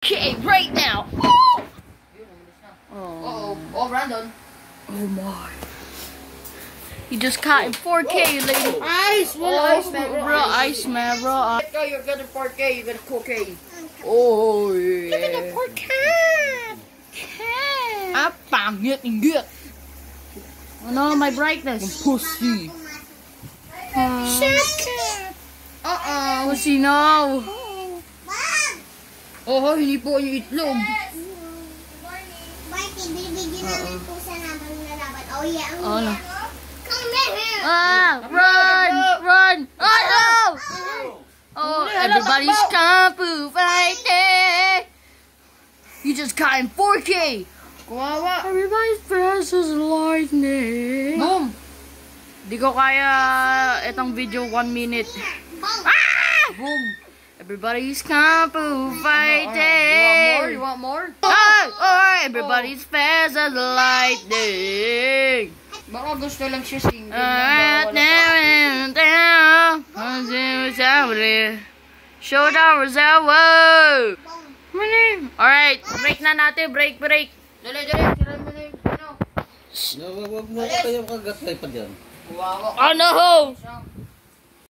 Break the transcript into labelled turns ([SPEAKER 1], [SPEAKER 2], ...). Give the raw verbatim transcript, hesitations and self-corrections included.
[SPEAKER 1] Okay, right now.
[SPEAKER 2] Oh, oh, oh, Brandon.
[SPEAKER 1] Oh my. You just caught in four K, lady.
[SPEAKER 2] Ice, well,
[SPEAKER 1] oh,
[SPEAKER 2] ice, man,
[SPEAKER 1] bro, ice, man, bro.
[SPEAKER 2] Let's go, you're getting four K, you got four K.
[SPEAKER 1] Oh, yeah.
[SPEAKER 2] Look at the poor cat.
[SPEAKER 1] Cat.
[SPEAKER 2] Ah, pangit, inggit.
[SPEAKER 1] Oh no, my brightness.
[SPEAKER 2] Pussy.
[SPEAKER 1] Uh,
[SPEAKER 2] Uh-oh.
[SPEAKER 1] Pussy, no.
[SPEAKER 2] Oh, hindi po yung itlog.
[SPEAKER 3] Bakit bibigyan namin po sa naman lalaban? Oh, yeah.
[SPEAKER 1] Oh, no.
[SPEAKER 3] Come here.
[SPEAKER 1] Ah, run, run. Oh, no. Oh, everybody's kung fighting. You just caught in four K.
[SPEAKER 2] Kawawa.
[SPEAKER 1] Everybody's fast as lightning.
[SPEAKER 2] Boom.
[SPEAKER 1] Di ko kaya itong video one minute. Ah!
[SPEAKER 2] Boom.
[SPEAKER 1] Everybody's kung
[SPEAKER 2] You
[SPEAKER 1] fighting.
[SPEAKER 2] want more? You want more?
[SPEAKER 1] Oh, oh, everybody's fast as lightning.
[SPEAKER 2] Baka gusto lang siya single.
[SPEAKER 1] Alright, now and down. Showdown reservoir. Alright, break na natin. Break, break.
[SPEAKER 2] Dali, dali. Tira mo na yung ano.
[SPEAKER 4] No, wag wag mo kayo kagat pa diyan.
[SPEAKER 2] Kawawa.
[SPEAKER 1] Oh no!